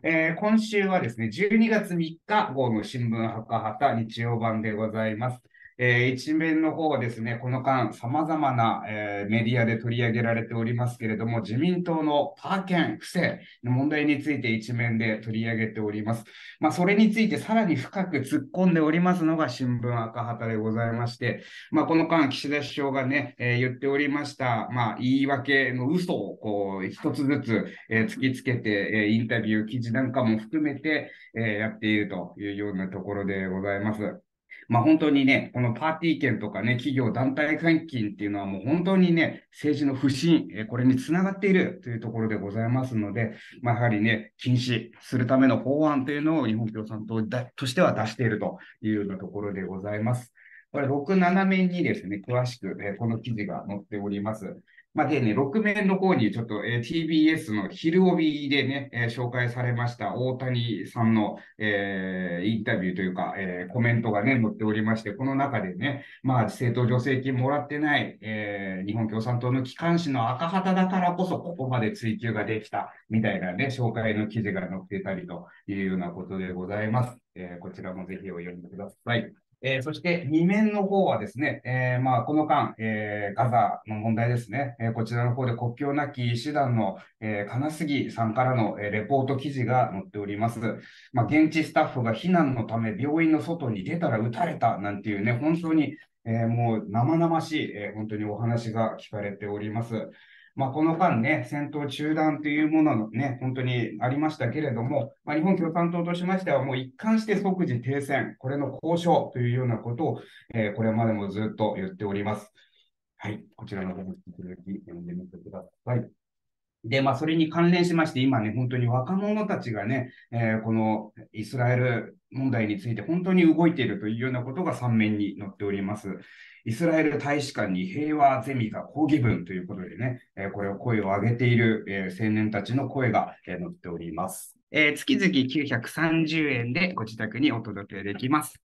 今週はですね、12月3日号の新聞赤旗日曜版でございます。一面の方はですね、この間様々な、メディアで取り上げられておりますけれども、自民党のパー券不正の問題について一面で取り上げております。まあ、それについてさらに深く突っ込んでおりますのが新聞赤旗でございまして、まあ、この間岸田首相がね、言っておりました、まあ、言い訳の嘘をこう一つずつ、突きつけて、インタビュー記事なんかも含めて、やっているというようなところでございます。まあ本当にね、このパーティー券とかね、企業団体献金っていうのはもう本当にね、政治の不信、これにつながっているというところでございますので、まあやはりね、禁止するための法案というのを日本共産党としては出しているというようなところでございます。これ6、7面にですね、詳しく、この記事が載っております。まあ、でね、6面の方にちょっと、TBS の昼帯でね、紹介されました大谷さんの、インタビューというか、コメントがね、載っておりまして、この中でね、まあ、政党助成金もらってない、日本共産党の機関紙の赤旗だからこそ、ここまで追及ができた、みたいなね、紹介の記事が載っていたりというようなことでございます。こちらもぜひお読みください。そして2面の方はですね、まあ、この間、ガザの問題ですね、こちらの方で国境なき医師団の、金杉さんからの、レポート記事が載っております。まあ、現地スタッフが避難のため病院の外に出たら撃たれたなんていうね、本当に、もう生々しい、本当にお話が聞かれております。まあ、この間ね、戦闘中断というもののね、本当にありましたけれども、まあ、日本共産党としましては、もう一貫して即時停戦、これの交渉というようなことを、これまでもずっと言っております。はい、こちらの方も引き続き読んでみてください。で、まあ、それに関連しまして、今ね、本当に若者たちがね、このイスラエル問題について本当に動いているというようなことが3面に載っております。イスラエル大使館に平和ゼミが抗議文ということでね、これを声を上げている、青年たちの声が、載っております。月々930円でご自宅にお届けできます。